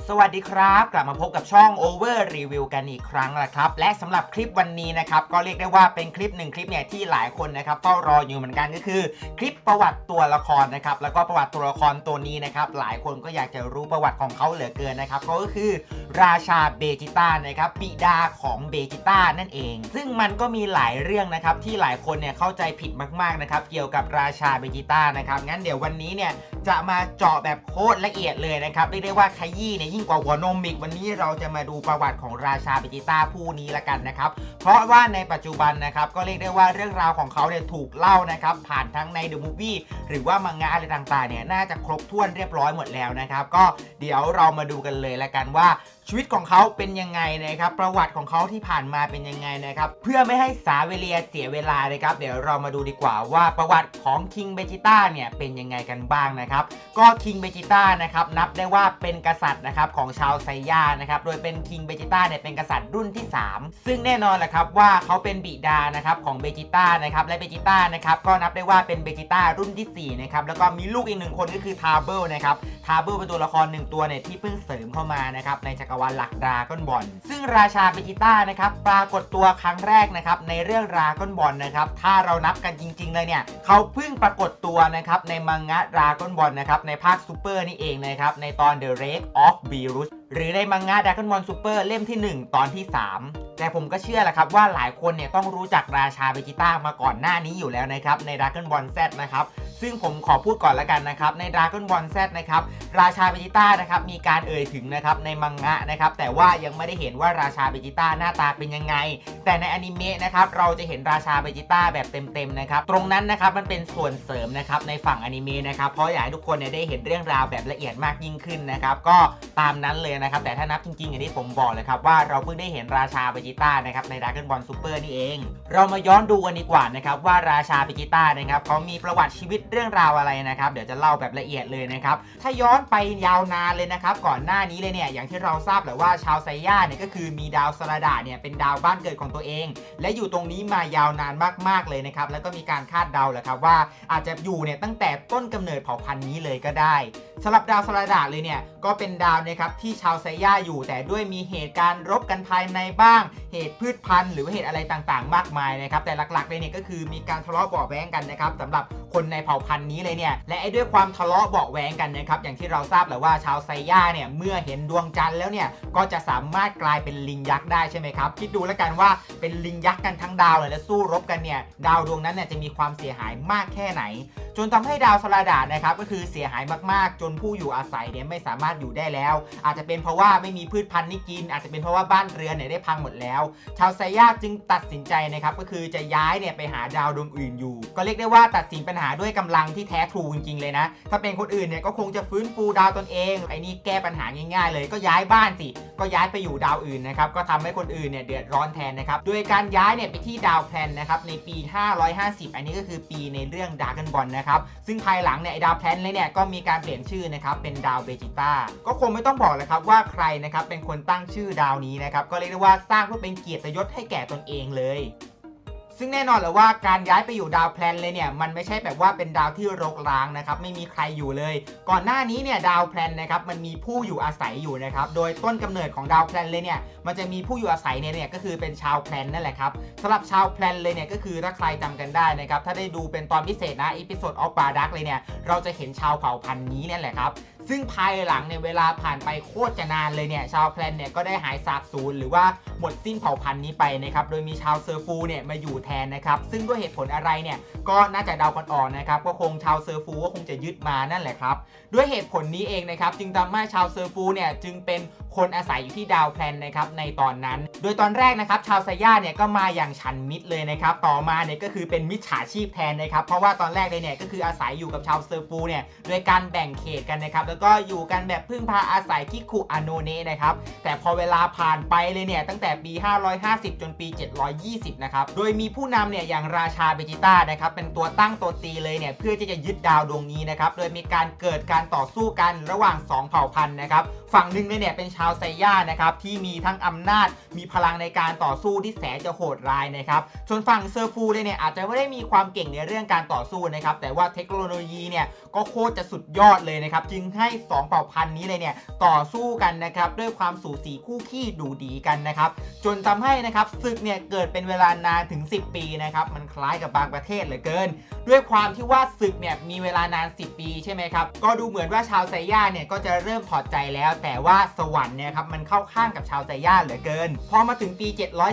สวัสดีครับกลับมาพบกับช่อง Over Review กันอีกครั้งแหละครับและสำหรับคลิปวันนี้นะครับก็เรียกได้ว่าเป็นคลิปหนึ่งคลิปเนี่ยที่หลายคนนะครับเฝ้ารออยู่เหมือนกันก็คือคลิปประวัติตัวละครนะครับแล้วก็ประวัติตัวละครตัวนี้นะครับหลายคนก็อยากจะรู้ประวัติของเขาเหลือเกินนะครับก็คือราชาเบจิต้านะครับบิดาของเบจิต้านั่นเองซึ่งมันก็มีหลายเรื่องนะครับที่หลายคนเนี่ยเข้าใจผิดมากๆนะครับเกี่ยวกับราชาเบจิต้านะครับงั้นเดี๋ยววันนี้เนี่ยจะมาเจาะแบบโคตรละเอียดเลยนะครับเรียกได้ว่าขยี้เนี่ยยิ่งกว่าหัวนมอีกวันนี้เราจะมาดูประวัติของราชาเบจิต้าผู้นี้ละกันนะครับเพราะว่าในปัจจุบันนะครับก็เรียกได้ว่าเรื่องราวของเขาเนี่ยถูกเล่านะครับผ่านทั้งในเดอะมูฟวี่หรือว่ามังงะอะไรต่างๆเนี่ยน่าจะครบถ้วนเรียบร้อยหมดแล้วนะครับก็เดี๋ยวเรามาดูกันเลยละกันว่าชีวิตของเขาเป็นยังไงนะครับประวัติของเขาที่ผ่านมาเป็นยังไงนะครับเพื่อไม่ให้สาเวเลียเสียเวลาเลยครับเดี๋ยวเรามาดูดีกว่าว่าประวัติของคิงเบจิต้าเนี่ยเป็นยังไงกันบ้างนะครับก็คิงเบจิต้านะครับนับได้ว่าเป็นกษัตริย์นะครับของชาวไซย่านะครับโดยเป็นคิงเบจิต้าเนี่ยเป็นกษัตริย์รุ่นที่3ซึ่งแน่นอนแหละครับว่าเขาเป็นบิดานะครับของเบจิต้านะครับและเบจิต้านะครับก็นับได้ว่าเป็นเบจิต้ารุ่นที่4นะครับแล้วก็มีลูกอีก1คนก็คือทาเบิลนะครับทาเบิลเป็นตัวละคร1ตัวเนี่ยที่เพิ่งเสริมเข้ามานะครับในจักรวาลหลักดราก้อนบอลซึ่งราชาเบจิต้านะครับปรากฏตัวครั้งแรกนะครับในเรื่องดราก้อนบอลนะครับถ้าเรานับกันจริงๆเลยเนี่ยเขาเพิ่งปรากฏตัวนะครับในมังงะดราก้อนบอลนะครับในภาคซูเปอร์นี่เองนะครับในตอน The Rage of Beerus หรือในมังงะดราก้อนบอลซูเปอร์เล่มที่1ตอนที่3แต่ผมก็เชื่อแหละครับว่าหลายคนเนี่ยต้องรู้จักราชาเบจิต้ามาก่อนหน้านี้อยู่แล้วนะครับในดราก้อนบอล Z นะครับซึ่งผมขอพูดก่อนละกันนะครับใน Dragon Ball Z นะครับราชาเบจิต้านะครับมีการเอ่ยถึงนะครับในมังงะนะครับแต่ว่ายังไม่ได้เห็นว่าราชาเบจิต้าหน้าตาเป็นยังไงแต่ในอนิเมะนะครับเราจะเห็นราชาเบจิต้าแบบเต็มๆนะครับตรงนั้นนะครับมันเป็นส่วนเสริมนะครับในฝั่งอนิเมะนะครับเพราะอยากให้ทุกคนเนี่ยได้เห็นเรื่องราวแบบละเอียดมากยิ่งขึ้นนะครับก็ตามนั้นเลยนะครับแต่ถ้านับจริงๆอย่างที่ผมบอกเลยครับว่าเราเพิ่งได้เห็นราชาเบจิต้านะครับใน Dragon Ball Super นี่เองเรามาย้อนดูกันดีกว่านะครับว่าราชาเบจิต้านะครับเขามีประวัติชีวิตเรื่องราวอะไรนะครับเดี๋ยวจะเล่าแบบละเอียดเลยนะครับถ้าย้อนไปยาวนานเลยนะครับก่อนหน้านี้เลยเนี่ยอย่างที่เราทราบแหละว่าชาวไซย่าเนี่ยก็คือมีดาวสลาดาเนี่ยเป็นดาวบ้านเกิดของตัวเองและอยู่ตรงนี้มายาวนานมากๆเลยนะครับแล้วก็มีการคาดเดาแหละครับว่าอาจจะอยู่เนี่ยตั้งแต่ต้นกำเนิดเผ่าพันธุ์นี้เลยก็ได้สำหรับดาวสลาดาเลยเนี่ยก็เป็นดาวนะครับที่ชาวไซย่าอยู่แต่ด้วยมีเหตุการณ์รบกันภายในบ้างเหตุพืชพันธุ์หรือเหตุอะไรต่างๆมากมายนะครับแต่หลักๆเลยเนี่ยก็คือมีการทะเลาะเบาะแว้งกันนะครับสำหรับคนในเผ่าพันธุ์นี้เลยเนี่ยและด้วยความทะเลาะเบาะแว้งกันนะครับอย่างที่เราทราบแหละว่าชาวไซย่าเนี่ยเมื่อเห็นดวงจันทร์แล้วเนี่ยก็จะสามารถกลายเป็นลิงยักษ์ได้ใช่ไหมครับคิดดูแล้วกันว่าเป็นลิงยักษ์กันทั้งดาวเลยและสู้รบกันเนี่ยดาวดวงนั้นเนี่ยจะมีความเสียหายมากแค่ไหนจนทำให้ดาวสลาดานะครับก็คือเสียหายมากๆจนผู้อยู่อาศัยเนี่ยไม่สามารถอยู่ได้แล้วอาจจะเป็นเพราะว่าไม่มีพืชพันธุ์ให้กินอาจจะเป็นเพราะว่าบ้านเรือนเนี่ยได้พังหมดแล้วชาวไซย่าจึงตัดสินใจนะครับก็คือจะย้ายเนี่ยไปหาดาวดวงอื่นอยู่ก็เรียกได้ว่าตัดสินปัญหาด้วยกำลังที่แท้ทรูจริงๆเลยนะถ้าเป็นคนอื่นเนี่ยก็คงจะฟื้นฟูดาวตนเองไอ้นี่แก้ปัญหาง่ายๆเลยก็ย้ายบ้านสิก็ย้ายไปอยู่ดาวอื่นนะครับก็ทำให้คนอื่นเนี่ยเดือดร้อนแทนนะครับโดยการย้ายเนี่ยไปที่ดาวแพลนนะครับในปี550อันนี้ก็คือปีในเรื่อง Dragon Ball นะครับซึ่งภายหลังเนี่ยดาวแพลนเลยเนี่ยก็มีการเปลี่ยนชื่อนะครับเป็นดาวเบจิต้าก็คงไม่ต้องบอกเลยครับว่าใครนะครับเป็นคนตั้งชื่อดาวนี้นะครับก็เรียกได้ว่าสร้างเพื่อเป็นเกียรติยศให้แก่ตนเองเลยซึ่งแน่นอนเลยว่าการย้ายไปอยู่ดาวแพลนเลยเนี่ยมันไม่ใช่แบบว่าเป็นดาวที่รกร้างนะครับไม่มีใครอยู่เลยก่อนหน้านี้เนี่ยดาวแพลนนะครับมันมีผู้อยู่อาศัยอยู่นะครับโดยต้นกำเนิดของดาวแพลนเลยเนี่ยมันจะมีผู้อยู่อาศัยเนี่ยก็คือเป็นชาวแพลนนั่นแหละครับสำหรับชาวแพลนเลยเนี่ยก็คือถ้าใครจำกันได้นะครับถ้าได้ดูเป็นตอนพิเศษนะอีพิโซดออฟบาร์ดักเลยเนี่ยเราจะเห็นชาวเผ่าพันธุ์นี้เนี่ยแหละครับซึ่งภายหลังเนี่ยเวลาผ่านไปโคตรจะนานเลยเนี่ยชาวแพลนเนี่ยก็ได้หายสาบสูญหรือว่าหมดสิ้นเผ่าพันธุ์นี้ไปนะครับโดยมีชาวเซอร์ฟูเนี่ยมาอยู่แทนนะครับซึ่งด้วยเหตุผลอะไรเนี่ยก็น่าจะเดากันออกนะครับก็คงชาวเซอร์ฟูก็คงจะยึดมานั่นแหละครับด้วยเหตุผลนี้เองนะครับจึงทำให้ชาวเซอร์ฟูเนี่ยจึงเป็นคนอาศัยอยู่ที่ดาวแพลนนะครับในตอนนั้นโดยตอนแรกนะครับชาวไซย่าเนี่ยก็มาอย่างฉันมิตรเลยนะครับต่อมาเนี่ยก็คือเป็นมิจฉาชีพแทนนะครับเพราะว่าตอนแรกเลยเนี่ยก็คืออาศัยอยู่กับชาวเซอร์ฟูเนี่ยโดยการแบ่งเขตกันนะครับแล้วก็อยู่กันแบบพึ่งพาอาศัยคิคุอาโนเนะนะครับแต่พอเวลาผ่านไปเลยเนี่ยตั้งแต่ปี550จนปี720นะครับโดยมีผู้นำเนี่ยอย่างราชาเบจิต้านะครับเป็นตัวตั้งตัวตีเลยเนี่ยเพื่อที่จะยึดดาวดวงนี้นะครับโดยมีการเกิดการต่อสู้กันระหว่าง2เผ่าพันธุ์นะครับฝั่งหนึ่งเนี่ยเป็นชาวไซย่านะครับที่มีทั้งอำนาจมีพลังในการต่อสู้ที่แสนจะโหดร้ายนะครับส่วนฝั่งเซอร์ฟูเลยเนี่ยอาจจะไม่ได้มีความเก่งในเรื่องการต่อสู้นะครับแต่ว่าเทคโนโลยีเนี่ยก็โคตรจะสุดยอดเลยนะครับจึงให้2เผ่าพันธุ์นี้เลยเนี่ยต่อสู้กันนะครับด้วยความสูสีคู่ขี้ดูดีกันนะครับจนทำให้นะครับศึกเนี่ยเกิดเป็นเวลานานถึง10 ปีนะครับมันคล้ายกับบางประเทศเหลือเกินด้วยความที่ว่าศึกเนี่ยมีเวลานาน10 ปีใช่ไหมครับก็ดูเหมือนว่าชาวไซย่าเนี่ยก็จะเริ่มถอดใจแล้วแต่ว่าสวรรค์เนี่ยครับมันเข้าข้างกับชาวไซย่าเหลือเกินพอมาถึงปี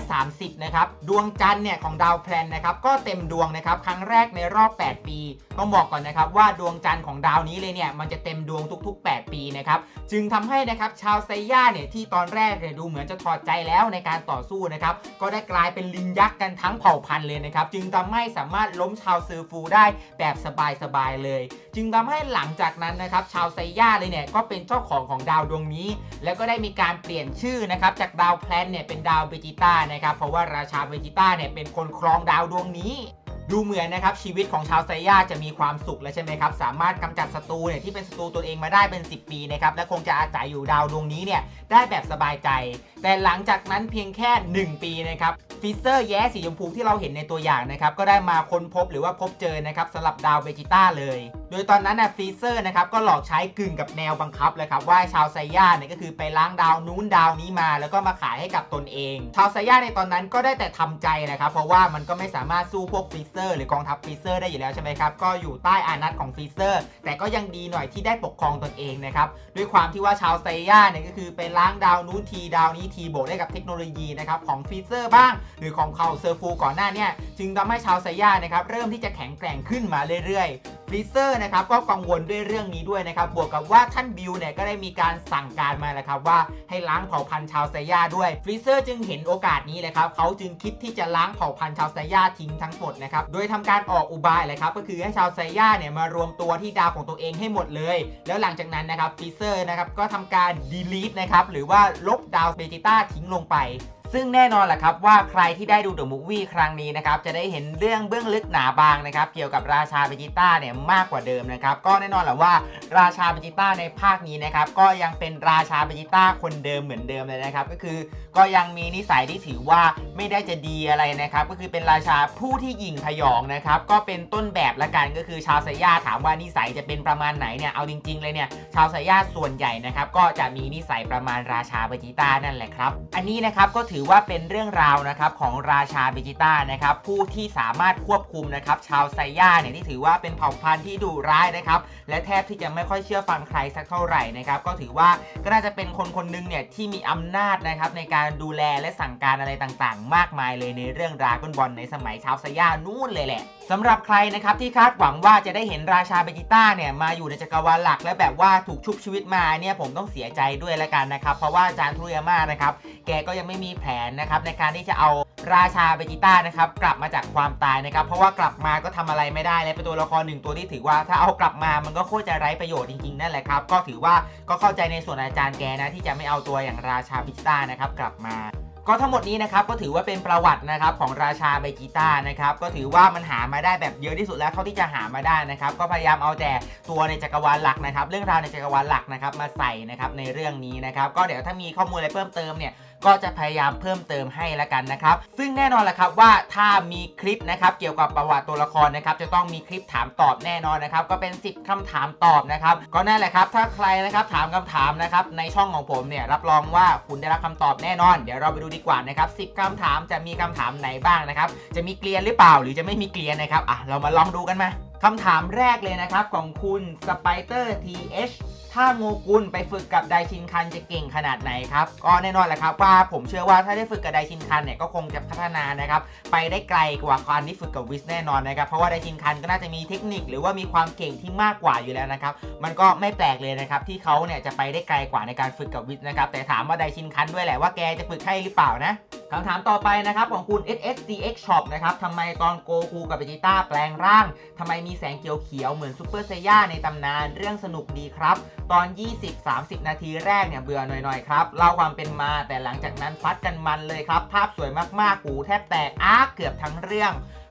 730นะครับดวงจันทร์เนี่ยของดาวแพลนนะครับก็เต็มดวงนะครับครั้งแรกในรอบ8 ปีต้องบอกก่อนนะครับว่าดวงจันทร์ของดาวนี้เลยเนี่ยมันจะเต็มดวงทุกๆ8 ปีนะครับจึงทำให้นะครับชาวไซย่าเนี่ยที่ตอนแรกเนี่ยดูเหมือนจะถอดใจแล้วในการต่อสู้นะครับก็ได้กลายเป็นลิงยักษ์กันทั้งเผ่าพันธุ์เลยนะครับจึงทำให้สามารถล้มชาวเซอร์ฟูได้แบบสบายๆเลยจึงทำให้หลังจากนั้นนะครับชาวไซย่าเลยเนี่ยก็เป็นเจ้าของดาวดวงนี้แล้วก็ได้มีการเปลี่ยนชื่อนะครับจากดาวแพลนเนี่ยเป็นดาวเบจิต้านะครับเพราะว่าราชาเบจิต้าเนี่ยเป็นคนครองดาวดวงนี้ดูเหมือนนะครับชีวิตของชาวไซย่าจะมีความสุขแล้วใช่ไหมครับสามารถกำจัดศัตรูเนี่ยที่เป็นศัตรูตัวเองมาได้เป็น10 ปีนะครับและคงจะอาศัยอยู่ดาวดวงนี้เนี่ยได้แบบสบายใจแต่หลังจากนั้นเพียงแค่1 ปีนะครับฟิเซอร์แย้สีชมพูที่เราเห็นในตัวอย่างนะครับก็ได้มาค้นพบหรือว่าพบเจอนะครับสำหรับดาวเบจิต้าเลยโดยตอนนั้นฟิเซอร์นะครับก็หลอกใช้กึ่งกับแนวบังคับเลยครับว่าชาวไซย่าเนี่ยก็คือไปล้างดาวนู้นดาวนี้มาแล้วก็มาขายให้กับตนเองชาวไซย่าในตอนนั้นก็ได้แต่ทำใจนะครับเพราะว่ามันก็ไม่สามารถสู้พวกฟิเซอร์หรือกองทัพฟิเซอร์ได้อยู่แล้วใช่ไหมครับก็อยู่ใต้อานัตของฟิเซอร์แต่ก็ยังดีหน่อยที่ได้ปกครองตนเองนะครับด้วยความที่ว่าชาวไซย่าเนี่ยก็คือไปล้างดาวนู้นทีดาวนี้ทีบวกได้กับเทคโนโลยีนะครับของฟิเซอร์บ้างหรือของเขาเซอร์ฟูก่อนหน้าเนี่ยจึงทำให้ชาวไซย่านะครับเริ่มที่จะแข็งแกร่งขึ้นมาเรื่อยๆฟิเซอร์นะครับก็กังวลด้วยเรื่องนี้ด้วยนะครับบวกกับว่าท่านบิลเนี่ยก็ได้มีการสั่งการมาแล้วครับว่าให้ล้างเผ่าพันธุ์ชาวไซย่าด้วยฟิเซอร์จึงเห็นโอกาสนี้เลยครับเขาจึงคิดที่จะล้างเผ่าพันธุ์ชาวไซย่าทิ้งทั้งหมดนะครับโดยทำการออกอุบายเลยครับก็คือให้ชาวไซย่าเนี่ยมารวมตัวที่ดาวของตัวเองให้หมดเลยแล้วหลังจากนั้นนะครับฟิเซอร์นะครับก็ทำการ delete นะครับหรือว่าลบดาวเบจิต้าทิ้งลงไปซึ่งแน่นอนแหละครับว่าใครที่ได้ดูเดอะมูฟวี่ครั้งนี้นะครับจะได้เห็นเรื่องเบื้องลึกหนาบางนะครับเกี่ยวกับราชาเบจิต้าเนี่ยมากกว่าเดิมนะครับก็แน่นอนแหละว่าราชาเบจิต้าในภาคนี้นะครับก็ยังเป็นราชาเบจิต้าคนเดิมเหมือนเดิมเลยนะครับก็คือก็ยังมีนิสัยที่ถือว่าไม่ได้จะดีอะไรนะครับก็คือเป็นราชาผู้ที่หยิ่งพยองนะครับก็เป็นต้นแบบละกันก็คือชาวไซย่าถามว่านิสัยจะเป็นประมาณไหนเนี่ยเอาจริงๆเลยเนี่ยชาวไซย่าส่วนใหญ่นะครับก็จะมีนิสัยประมาณราชาเบจิต้านั่นแหละครับอันนี้นะครับก็ถือว่าเป็นเรื่องราวนะครับของราชาเบจิต้านะครับผู้ที่สามารถควบคุมนะครับชาวไซย่าเนี่ยที่ถือว่าเป็นเผ่าพันธุ์ที่ดุร้ายนะครับและแทบที่จะไม่ค่อยเชื่อฟังใครสักเท่าไหร่นะครับก็ถือว่าก็น่าจะเป็นคนนึงเนี่ยที่มีอำนาจนะครับในการดูแลและสั่งการอะไรต่างๆมากมายเลยในเรื่องดราก้อนบอลในสมัยชาวไซย่านู่นเลยแหละสำหรับใครนะครับที่คาดหวังว่าจะได้เห็นราชาเบจิต้าเนี่ยมาอยู่ในจักรวาลหลักและแบบว่าถูกชุบชีวิตมาเนี่ยผมต้องเสียใจด้วยละกันนะครับเพราะว่าอาจารย์ทุเรยาม่านะครับแกก็ยังไม่มีแผนนะครับในการที่จะเอาราชาเบจิต้านะครับกลับมาจากความตายนะครับเพราะว่ากลับมาก็ทำอะไรไม่ได้และเป็นตัวละครหนึ่งตัวที่ถือว่าถ้าเอากลับมามันก็โคตรจะไร้ประโยชน์จริงๆนั่นแหละครับก็ถือว่าก็เข้าใจในส่วนอาจารย์แกนะที่จะไม่เอาตัวอย่างราชาเบจิต้านะครับกลับมาก็ทั้งหมดนี้นะครับก็ถือว่าเป็นประวัตินะครับของราชาเบจิต้านะครับก็ถือว่ามันหามาได้แบบเยอะที่สุดแล้วเท่าที่จะหามาได้นะครับก็พยายามเอาแต่ตัวในจักรวาลหลักนะครับเรื่องราวในจักรวาลหลักนะครับมาใส่นะครับในเรื่องนี้นะครับก็เดี๋ยวถ้ามีข้อมูลอะไรเพิ่มเติมเนี่ยก็จะพยายามเพิ่มเติมให้ละกันนะครับซึ่งแน่นอนแหละครับว่าถ้ามีคลิปนะครับเกี่ยวกับประวัติตัวละครนะครับจะต้องมีคลิปถามตอบแน่นอนนะครับก็เป็น10คำถามตอบนะครับก็นั่นแหละครับถ้าใครนะครับถามคำถามนะครับในช่องของผมเนี่ยรับรองว่าคุณได้รับคำตอบแน่นอนเดี๋ยวเราไปดูดีกว่านะครับ10คำถามจะมีคำถามไหนบ้างนะครับจะมีเกลียนหรือเปล่าหรือจะไม่มีเกลียนนะครับเรามาลองดูกันมาคำถามแรกเลยนะครับของคุณสไปเตอร์ TH ถ้าโงกุลไปฝึกกับไดชินคันจะเก่งขนาดไหนครับก็แน่นอนแหละครับว่าผมเชื่อว่าถ้าได้ฝึกกับไดชินคันเนี่ยก็คงจะพัฒนานะครับไปได้ไกลกว่าการที่ฝึกกับวิสแน่นอนนะครับเพราะว่าไดชินคันก็น่าจะมีเทคนิคหรือว่ามีความเก่งที่มากกว่าอยู่แล้วนะครับมันก็ไม่แปลกเลยนะครับที่เขาเนี่ยจะไปได้ไกลกว่าในการฝึกกับวิสนะครับแต่ถามว่าไดชินคันด้วยแหละว่าแกจะฝึกให้หรือเปล่านะคำถามต่อไปนะครับของคุณ SSCX Shop นะครับทำไมตอนโกคูกับเบจิต้าแปลงร่างทำไมมีแสงเขียวๆเหมือนซูเปอร์ไซย่าในตำนานเรื่องสนุกดีครับตอน 20-30 นาทีแรกเนี่ยเบื่อหน่อยๆครับเล่าความเป็นมาแต่หลังจากนั้นฟัดกันมันเลยครับภาพสวยมากๆหูแทบแตกเกือบทั้งเรื่อง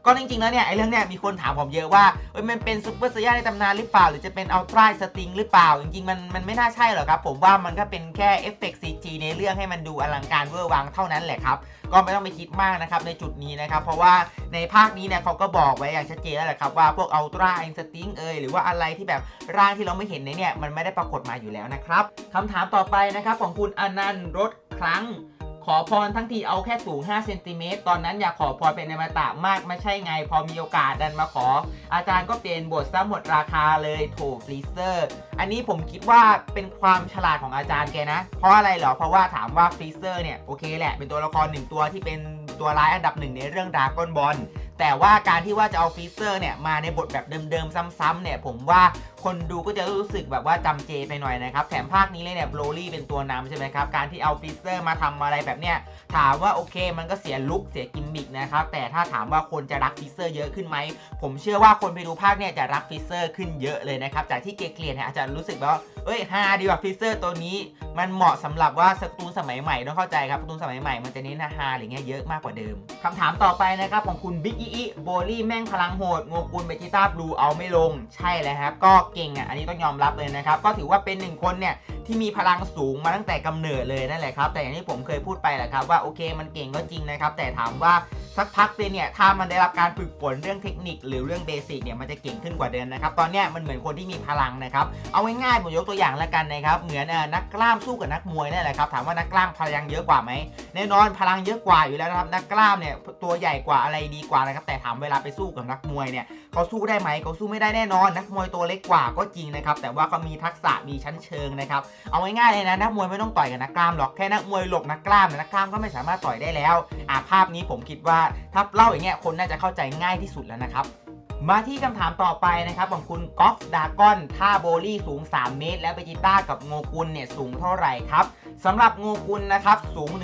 ก็จริงๆแล้วเนี่ยไอ้เรื่องเนี่ยมีคนถามผมเยอะว่ามันเป็นซูเปอร์ไซย่าในตำนานหรือเปล่าหรือจะเป็นอัลตร้าสติงหรือเปล่าจริงๆมันไม่น่าใช่หรอกครับผมว่ามันก็เป็นแค่เอฟเฟกต์ CG ในเรื่องให้มันดูอลังการเวอร์วังเท่านั้นแหละครับก็ไม่ต้องไปคิดมากนะครับในจุดนี้นะครับเพราะว่าในภาคนี้เนี่ยเขาก็บอกไว้อย่างชัดเจนแล้วแหละครับว่าพวกอัลตร้าอินสติ้งหรือว่าอะไรที่แบบร่างที่เราไม่เห็นเนี่ยมันไม่ได้ปรากฏมาอยู่แล้วนะครับคำถามต่อไปนะครับของคุณอนันต์รถครั้งขอพรทั้งทีเอาแค่สูง5 เซนติเมตรตอนนั้นอยากขอพรเป็นอมตะมากไม่ใช่ไงพอมีโอกาสดันมาขออาจารย์ก็เปลี่ยนบทซะหมดราคาเลยโถฟรีเซอร์อันนี้ผมคิดว่าเป็นความฉลาดของอาจารย์แกนะเพราะอะไรเหรอเพราะว่าถามว่าฟรีเซอร์เนี่ยโอเคแหละเป็นตัวละคร1ตัวที่เป็นตัวร้ายอันดับ1ในเรื่องดราก้อนบอลแต่ว่าการที่ว่าจะเอาฟรีเซอร์เนี่ยมาในบทแบบเดิมๆซ้ำๆเนี่ยผมว่าคนดูก็จะรู้สึกแบบว่าจำเจไปหน่อยนะครับแถมภาคนี้เลยเนี่ยโบรลี่เป็นตัวนำใช่ไหมครับการที่เอาฟรีเซอร์มาทำอะไรแบบเนี้ยถามว่าโอเคมันก็เสียลุคเสียกิมมิกนะครับแต่ถ้าถามว่าคนจะรักฟรีเซอร์เยอะขึ้นไหมผมเชื่อว่าคนไปดูภาคเนี่ยจะรักฟรีเซอร์ขึ้นเยอะเลยนะครับจากที่เกลียดเนี่ยอาจจะรู้สึกว่าฮาดีกว่าฟรีเซอร์ตัวนี้มันเหมาะสำหรับว่าการ์ตูนสมัยใหม่ต้องเข้าใจครับการ์ตูนสมัยใหม่มันจะเน้นฮาอะไรเงี้ยเยอะมากกว่าเดิมคำถามต่อไปนะครับของคุณบิ๊กอีโบลี่แม่งพลังโหดโงกุลเบจิต้าบลูเอาไม่ลงใช่เลยครับก็เก่งอันนี้ต้องยอมรับเลยนะครับก็ถือว่าเป็น1คนเนี่ยที่มีพลังสูงมาตั้งแต่กำเนิดเลยนั่นแหละครับแต่อย่างที่ผมเคยพูดไปแหละครับว่าโอเคมันเก่งก็จริงนะครับแต่ถามว่าสักพักเนี่ยถ้ามันได้รับการฝึกฝนเรื่องเทคนิคหรือเรื่องเบสิกเนี่ยมันจะเก่งขึ้นกว่าเดิมนะครับตอนนี้มันเหมือนคนที่มีพลังนะครับเอาง่ายๆผมยกตัวอย่างแล้วกันนะครับเหมือนนักกล้ามสู้กับนักมวยนั่นแหละครับถามว่านักกล้ามพลังเยอะกว่าไหมแน่นอนพลังเยอะกว่าอยู่แล้วนะครับนักกล้ามเนี่ยตัวใหญ่กว่าอะไรดีกว่านะครับแต่ถามเวลาไปสู้กับนักมวยเนี่ยเขาสู้ได้ไหมเขาสู้ไม่ได้แน่นอนนักมวยตัวเล็กกว่าก็จริงนะครับแต่ว่าเขามีทักษะมีชั้นเชิงนะครับเอาง่ายๆเลยนะนักมวยไม่ต้องต่อยกับนักกล้ามหรอกแค่นักมวยหลบนักกล้ามนักกล้ามก็ไม่สามารถต่อยได้แล้วภาพนี้ผมคิดว่าถ้าเล่าอย่างเงี้ยคนน่าจะเข้าใจง่ายที่สุดแล้วนะครับมาที่คำถามต่อไปนะครับของคุณกอล์ฟดากอนถ้าโบลี่สูง3 เมตรแล้วเบจิต้ากับโงกุลเนี่ยสูงเท่าไหร่ครับสำหรับโงกุลนะครับสูง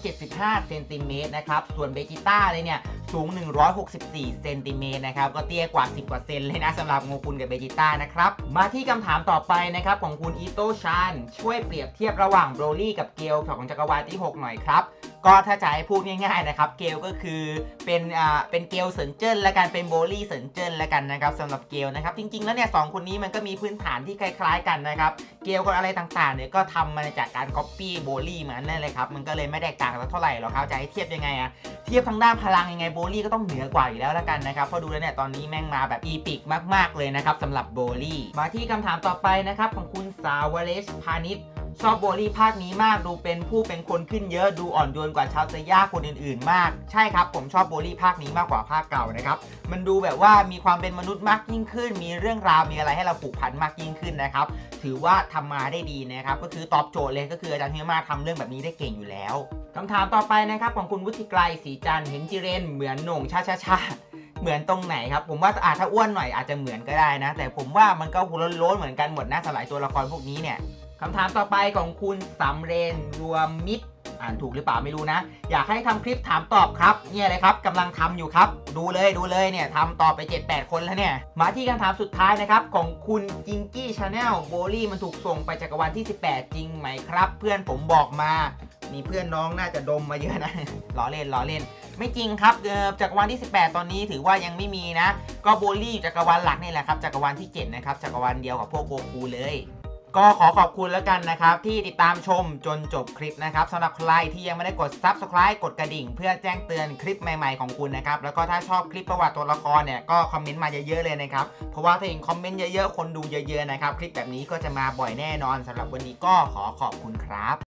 175เซนติเมตรนะครับส่วนเบจิต้าเลยเนี่ยสูง164เซนติเมตรนะครับก็เตี้ยกว่า10%เลยนะสำหรับโงกุลกับเบจิต้านะครับมาที่คำถามต่อไปนะครับของคุณอิโตชานช่วยเปรียบเทียบระหว่างโบลี่กับเกลของจักรวาลที่6หน่อยครับก็ถ้าจะให้พูดง่ายๆนะครับเกลก็คือเป็นเกลเซินเจิ้นและกันเป็นโบลี่เซินเจิ้นและกันนะครับสำหรับเกลนะครับจริงๆแล้วเนี่ย2คนนี้มันก็มีพื้นฐานที่คล้ายๆกันนะครับเกลกับอะไรต่างๆเนี่ยก็ทำมาจากการก๊อปปี้โบลี่มานั่นเลยครับมันก็เลยไม่แตกต่างกันเท่าไหร่หรอกครับจะให้เทียบยังไงเทียบทางด้านพลังยังไงโบลี่ก็ต้องเหนือกว่าอยู่แล้วละกันนะครับเพราะดูแล้วเนี่ยตอนนี้แม่งมาแบบอีพิกมากๆเลยนะครับสำหรับโบลี่มาที่คำถามต่อไปนะครับของคุณสาวเลชพานิชชอบโบลี่ภาคนี้มากดูเป็นผู้เป็นคนขึ้นเยอะดูอ่อนโยนกว่าชาวเซย่าคนอื่นๆมากใช่ครับผมชอบโบลี่ภาคนี้มากกว่าภาคเก่านะครับมันดูแบบว่ามีความเป็นมนุษย์มากยิ่งขึ้นมีเรื่องราวมีอะไรให้เราผูกพันมากยิ่งขึ้นนะครับถือว่าทำมาได้ดีนะครับก็คือตอบโจทย์เลยก็คืออาจารย์เฮียมาทำเรื่องแบบนี้ได้เก่งอยู่แล้วคำถามต่อไปนะครับของคุณวุฒิไกรศรีจันทร์เห็นจิเรนเหมือนโหน่งชาเหมือนตรงไหนครับผมว่าถ้าอ้วนหน่อยอาจจะเหมือนก็ได้นะแต่ผมว่ามันก็โล้นเหมือนกันหมดนะสลายตัวละครพวกนี้เนี่ยคำถามต่อไปของคุณสำเร็จรวมมิตรอ่านถูกหรือเปล่าไม่รู้นะอยากให้ทำคลิปถามตอบครับเนี่ยเลยครับกำลังทำอยู่ครับดูเลยเนี่ยทำตอบไป 7-8 คนแล้วเนี่ยมาที่คำถามสุดท้ายนะครับของคุณจิงกี้ชาแนลโบลี่มันถูกส่งไปจักรวาลที่18จริงไหมครับเพื่อนผมบอกมามีเพื่อนน้องน่าจะดมมาเยอะนะล้อเล่นไม่จริงครับจักรวาลที่18ตอนนี้ถือว่ายังไม่มีนะก็โบลี่จักรวาลหลักนี่แหละครับจักรวาลที่7นะครับจักรวาลเดียวกับพวกโกคูเลยก็ขอขอบคุณแล้วกันนะครับที่ติดตามชมจนจบคลิปนะครับสำหรับใครที่ยังไม่ได้กด Subscribe กดกระดิ่งเพื่อแจ้งเตือนคลิปใหม่ๆของคุณนะครับแล้วก็ถ้าชอบคลิปประวัติตัวละครเนี่ยก็คอมเมนต์มาเยอะๆเลยนะครับเพราะว่าถ้าเห็นคอมเมนต์เยอะๆคนดูเยอะๆนะครับคลิปแบบนี้ก็จะมาบ่อยแน่นอนสำหรับวันนี้ก็ขอขอบคุณครับ